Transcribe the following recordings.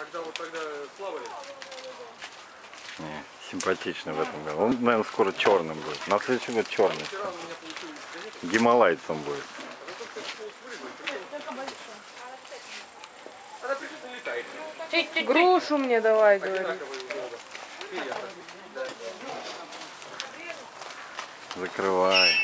Когда вот тогда плавали. Не, симпатичный в этом году. Он, наверное, скоро черным будет. На следующий год черный. Гималайцем будет. Грушу мне давай, говорит. Закрывай.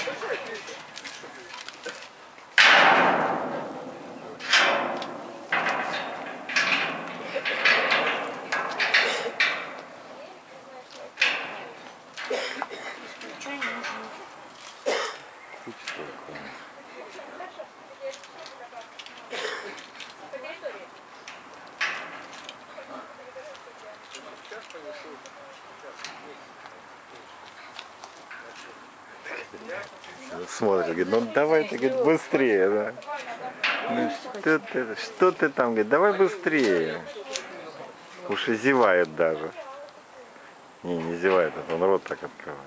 Смотрит, говорит, ну давай ты, говорит, быстрее, да. Ну, что ты там, говорит, давай быстрее. Уж и зевает даже. Не зевает, это он рот так открывает.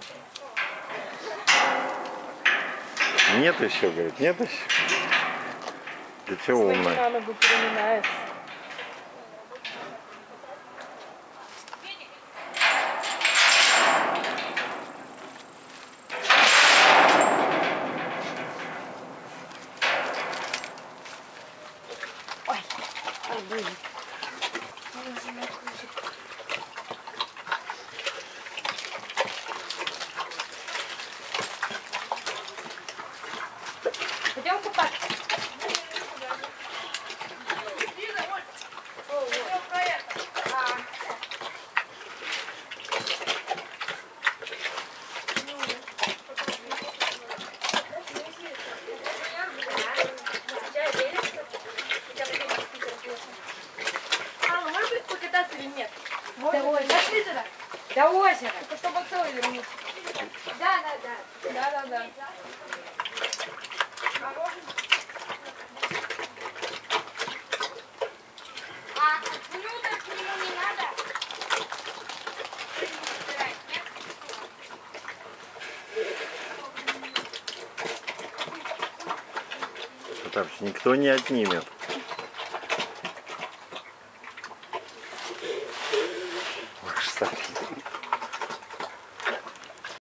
Нет еще, говорит, нет еще. Ты чего умная? На ногу переминается. Ой, арбузик. Пойдем купаться. До озера. До озера. Только чтобы целый вернуть. Да. А блюдо к нему не надо? Потому что никто не отнимет.